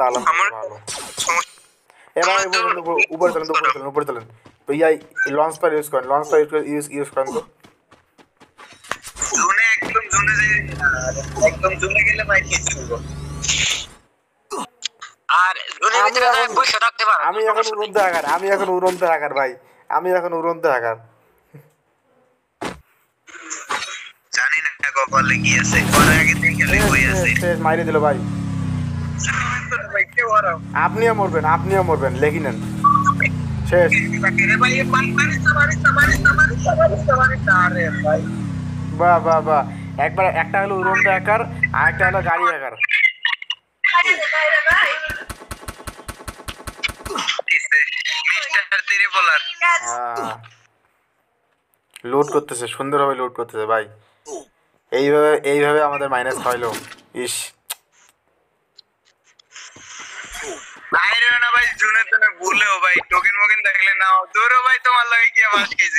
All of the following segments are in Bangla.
তাহলে ভালো। এবার উপরে চলেন भैया लॉन्च पर यूज करें यूज करें तो জোনে একদম জোনে গেলে ভাই কি করব আর জোনে ভিতরে যায় বসে থাকতে পারো আমি এখন উড়ন্ত হ্যাকার ভাই আমি এখন উড়ন্ত হ্যাকার জানি না কপালে কি আছে পরে আগে থেকে কই আছে শেষ মাইরে দিল ভাই ভাই কে ওরাও আপনিও মরবেন লেখি নেন শেষ ভাই আরে ভাই বাহ একবার একটা হলো উড়ন্ত হ্যাকার আর একটা হলো গাড়ি হ্যাকার লোড করতেছে সুন্দরভাবে লোড করতেছে ভাই এইভাবে আমাদের মাইনাস খাইলো ইস বাইরে না ভাই জুনে তো না ভুলেও ভাই টোকেন মোকেন দেখলে না দৌড়ো ভাই তোমার লাগে কি মাস খেয়েছি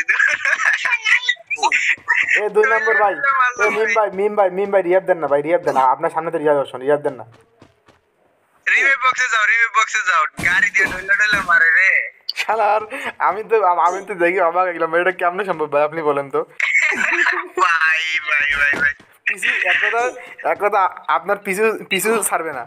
এ 2 নম্বর ভাই এ মিম ভাই রিয়াব দেন না ভাই রিয়াব দেন আপনার সামনে তো রিয়াব দেন না রিভিউ বক্সে যাও গাড়ি দিয়ে ডলে মারে রে শালার আমি তো দেখি অবাক হয়ে গেলাম এটা কেমনে সম্ভব ভাই আপনি বলেন তো ভাই পিছু এক কথা আপনার পিছু ছাড়বে না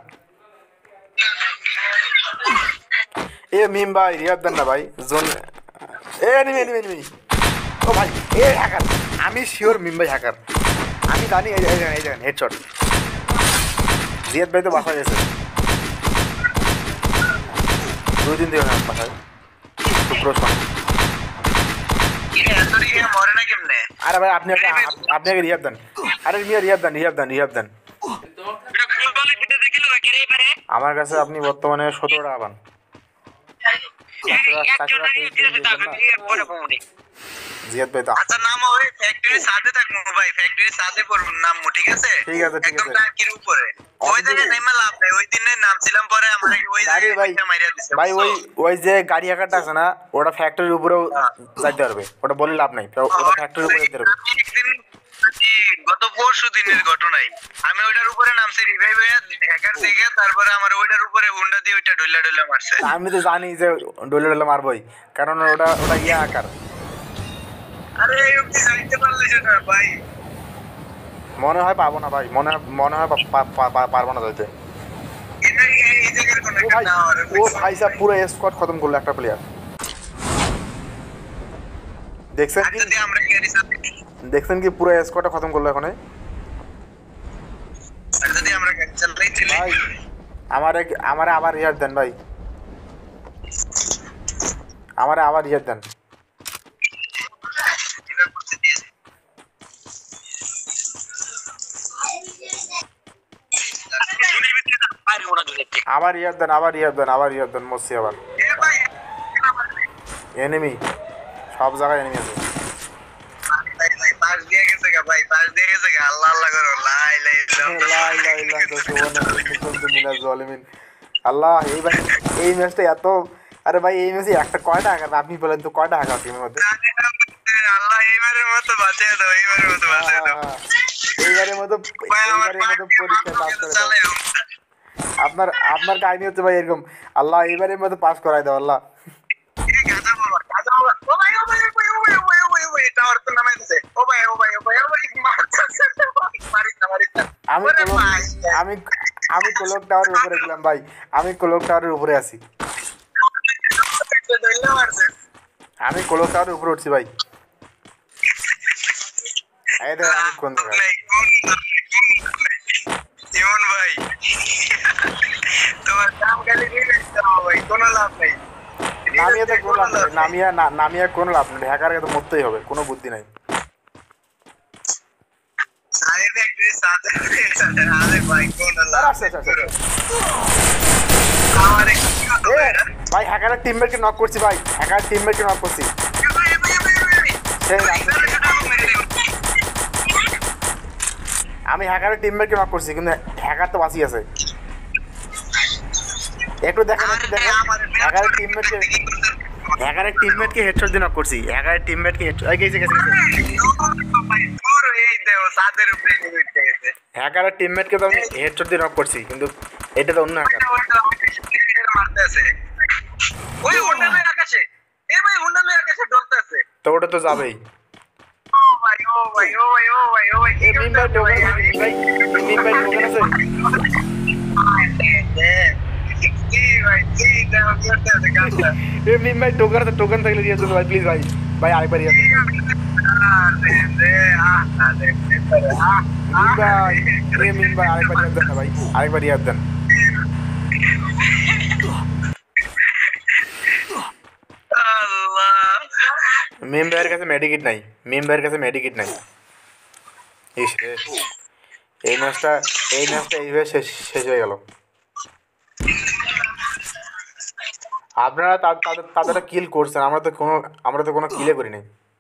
এ মিম ভাই রিয়াব দেন না ভাই জোন এ এনিমি ও ভাই এ হ্যাকার আমি শিওর মিম ভাই হ্যাকার আমি জানি এই জায়গায় হেডশট জিয়াদ ভাই তো বাসা গেছে 2 দিন থেকে বাসায় শুক্র মরে না কেমনে আরে ভাই আপনি আগে রিহাব দেন আরে মিয়া রিহাব দেন আমার কাছে আপনি বর্তমানে 17 টাকা পান জিয়াদ ভাই আচ্ছা নাম ওই ফ্যাক্টরির সাথে থাকবো ভাই ফ্যাক্টরির সাথে করব নাম ঠিক আছে একদম ট্যাঙ্কির উপরে ওই জায়গায় নাইমা লাভ নাই ওই দিনে নামছিলাম পরে আমরা ওই জায়গায় মাইরা দিছে ভাই ওই যে গাড়ি হাকারটা আছে না ওটা ফ্যাক্টরির উপরেও যাইতে পারবে ওটা বলে লাভ নাই ওটা ফ্যাক্টরির উপরে যেতে পারবে গত পরশু দিনের ঘটনাই আমি ওইটার উপরে নামছি রিভাইভ হয়ে হ্যাকার থেকে তারপরে আমার ওইটার উপরে হুন্ডা দিয়ে ওইটা ডলা মারছে আমি তো জানি যে ডলা মারবই কারণ ওটা ইয়া আকার আরে ইউপি যাইতে পারলে সেটা ভাই মনে হয় পাবো না ভাই মনে হয় পারবো না যাইতে এই জায়গার কোন একটা না ও ভাই সাহেব পুরো স্কোয়াড খতম করলো একটা প্লেয়ার দেখছেন কি পুরো স্কোয়াডটা খতম করলো এখানে যদি আমরা ভাই আমারে আবার রিয়ার দেন ভাই আমারে আবার রিয়ার দেন আবার রিয়ার দেন মসি আবার এনিমি সব জায়গায় এনিমি আছে পাস দিয়ে গেছে ভাই পাস দিয়ে গেছে আল্লাহ আল্লাহ করো লা ইলাহা ইল্লাল্লাহ আল্লাহ এই ম্যাচটা এত আরে ভাই এই ম্যাচে একটা কয়টা হাকার আপনি বলেন তো কয়টা হাকার টিমের মধ্যে আল্লাহ এইবারের মতো বাঁচিয়ে দাও এইবারের মতো পরীক্ষা পাস করে দাও আপনার কাহিনী হচ্ছে ভাই এরকম আল্লাহ এইবারের মতো পাস করাই দাও আল্লাহ আমি কোলক টাওয়ারের উপরে গেলাম ভাই আমি কোলক টাওয়ারের উপরে আছি আমি কোলক টাওয়ারের উপরে উঠছি ভাই এই দেখ আমি কোন জায়গায় জীবন ভাই তোমার নাম গালি দিয়ে ভাই কোনো লাভ নেই নামিয়া কোনো লাভ নেই হ্যাকারকে তো মরতেই হবে কোনো বুদ্ধি নাই ভাই হ্যাকারের টিমমেটকে নক করছি ভাই আমি হ্যাকারের টিমমেটকে নক করছি কিন্তু হ্যাকার তো বাঁচি আছে একটু দেখেন হ্যাকারের টিমমেটকে হেডশট দিয়ে নক করছি হ্যাকারের টিমমেটকে গেছে হ্যাকারের টিমমেটকে তো আমি হেডশট দিয়ে নক করছি কিন্তু এটা তো অন্য হ্যাকার মারতে আছে ওই হুন্ডালে আকাশে এ ভাই হুন্ডালে আকাশে ডলতে আছে তো ওটা তো যাবেই ও ভাই ও ভাই ও ভাই ও ভাই ও ভাই এ মিম ভাই টোকেন আছে মিম ভাই টোকেন আছে এ মিম ভাই টোকেন থাকলে দিয়ে দেন ভাই প্লিজ ভাই ভাই আরেকবার দিয়ে দেন মিম ভাই আরেকবার দিয়ে দেন না ভাই আরেকবার দিয়ে দেন মিম ভাইয়ের কাছে মেডিকিট নাই মিম ভাইয়ের কাছে মেডিকিট নাই ইস রে এই ম্যাচটা এইভাবে শেষ হয়ে গেল আপনারা তাদের কিল করছেন আমরা তো কোনো কিলে করি নাই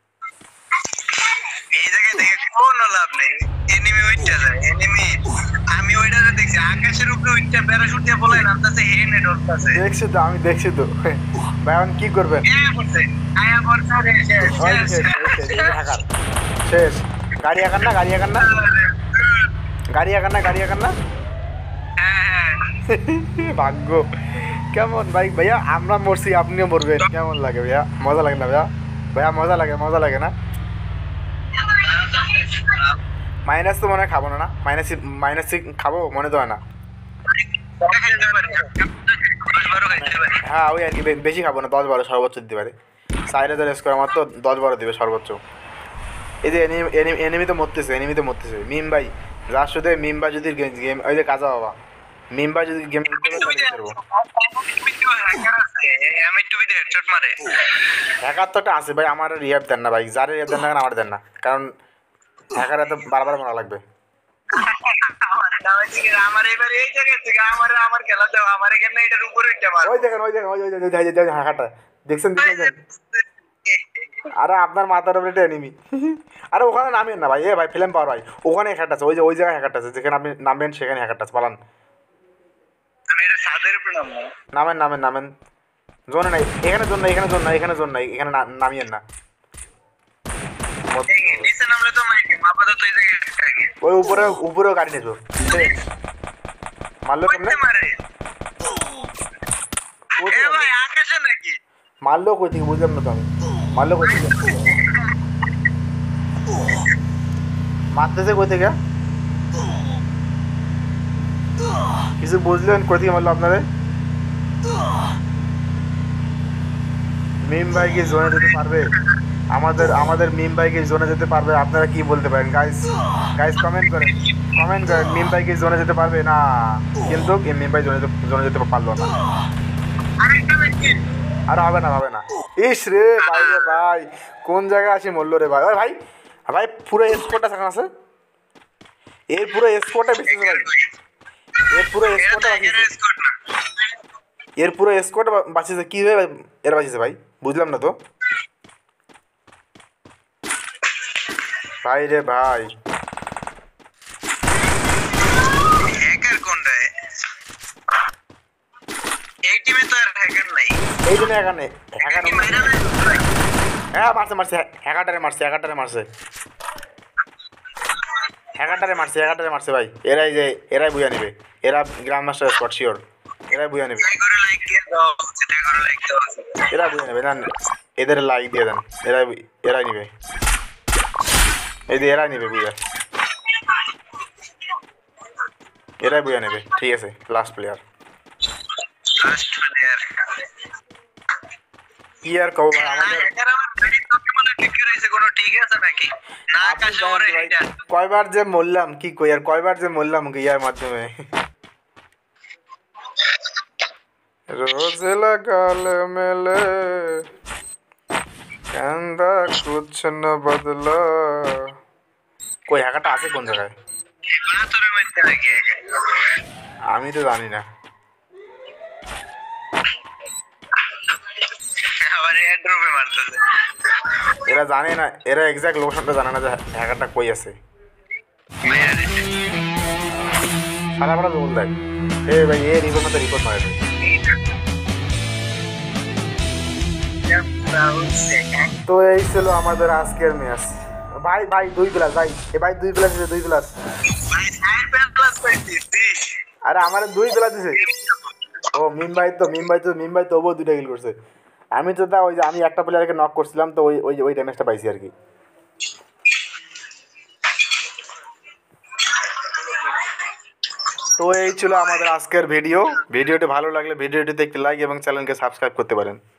এই জায়গায় দেখে কোনো লাভ নেই এনিমি উইটটা যায় এনিমি আমি ওইটা দেখছি আকাশের উপরে উইটটা প্যারাশুট দিয়ে বলে নামতাছে হে নেট উঠতাছে আমি দেখছি তো ভাই এখন কি করবেন আয়া করছে রে শেষ গাড়ি আকান না হ্যাঁ ভাগ্য কেমন ভাই ভাইয়া আমরা মরছি আপনিও মরবেন কেমন লাগে ভাইয়া মজা লাগে না ভাইয়া মজা লাগে না মাইনাস তো মনে হয় খাবো না মাইনাস খাবো মনে তো হয় না হ্যাঁ ওই আর কি বেশি খাবো না 10-12 সর্বোচ্চ দিতে পারে 4000 স্কোর আমার তো 10-12 দিবে সর্বোচ্চ এই যে এনিমি তো মরতেছে মিম ভাই যার সাথে মিম ভাই যদি গেম ওই যে কাজা বাবা মিম ভাই যদি গেম খেলতে পারবো হ্যাকার তো একটা আছে ভাই আমার রিহাব দেন না ভাই যার রিহাব দেন না কেন আমার দেন না কারণ হ্যাকার এত বারবার মারা লাগবে ওই দেখেন হ্যাকারটা দেখছেন আরে আপনার মাথার উপরে একটা এনিমি আরে ওখানে নামেন না ভাই এ ভাই ফিল্ম পাওয়ার ভাই ওখানে হ্যাকারটা আছে ওই জায়গায় হ্যাকারটা আছে যেখানে আপনি নামবেন সেখানে হ্যাকারটা আছে পালান নামেন জোনে নাই এখানে জোন নাই এখানে নামিয়েন না ওই উপরেও গাড়ি নেছো মারলো কেমনে মারলো কই থেকে বুঝলাম না তো আমি মারলো কই থেকে মারতেছে কই থেকে কিছু বুঝলেন কই থেকে মারলো আপনারে মিম ভাই কি জোনে যেতে পারবে আমাদের মিম ভাই কি জোনে যেতে পারবে আপনারা কি বলতে পারেন গাইস কমেন্ট করেন মিম ভাই কি জোনে যেতে পারবে না কিন্তু মিম ভাই জোনে যেতে পারলো না আর হবে না ইস রে ভাই কোন জায়গায় আসি মরলো রে ভাই ভাই পুরো স্কোরটা সেখানে আছে এর পুরো স্কোরটা বেশি ভাই এর পুরো স্কোরটা বাঁচিয়েছে কি ভাবে এর বাঁচিয়েছে ভাই বুঝলাম না তো ভাই রে ভাই হ্যাকার কোনটা এই টিমে তো আর হ্যাকার নাই এই জন্য হ্যাকার নেই হ্যাঁ মারছে হ্যাকারটারে মারছে ভাই এরাই বুঝা নেবে এরা গ্রাম মাস্টার স্পট শিওর এরাই বুঝা নেবে না এদের লাইক দিয়ে দেন এরাই নিবে এই যে এরাই নিবে এরাই বুঝা নেবে ঠিক আছে লাস্ট প্লেয়ার কি আর কব আমাদের কয়বার যে মরলাম কি কই আর ইয়ার মাধ্যমে रोज लगाल मेले कांदा कुछ न बदला कोई হ্যাকারটা আছে কোন জায়গায় আমি তো জানি না এরা জানে না এরা এক্সাক্ট লোকেশনটা জানে না যে হ্যাকারটা কই আছে সারা বড় বল দেখ এ ভাই এ রিপোর্ট মারে তো এই ছিল আমাদের আজকের ম্যাচ ভাই 2 প্লাস ভাই এ ভাই 2 প্লাস আরে আমারে 2 প্লাস দিছে ও মিম ভাই তো ও দুইটা কিল করছে। আমি তো তা ওই যে আমি একটা প্লেয়ারকে নক করছিলাম তো ওই ড্যামেজটা পাইছি আর কি। তো এই ছিল আমাদের আজকের ভিডিওটি ভালো লাগলে ভিডিওটিতে একটি লাইক এবং চ্যানেলকে সাবস্ক্রাইব করতে পারেন।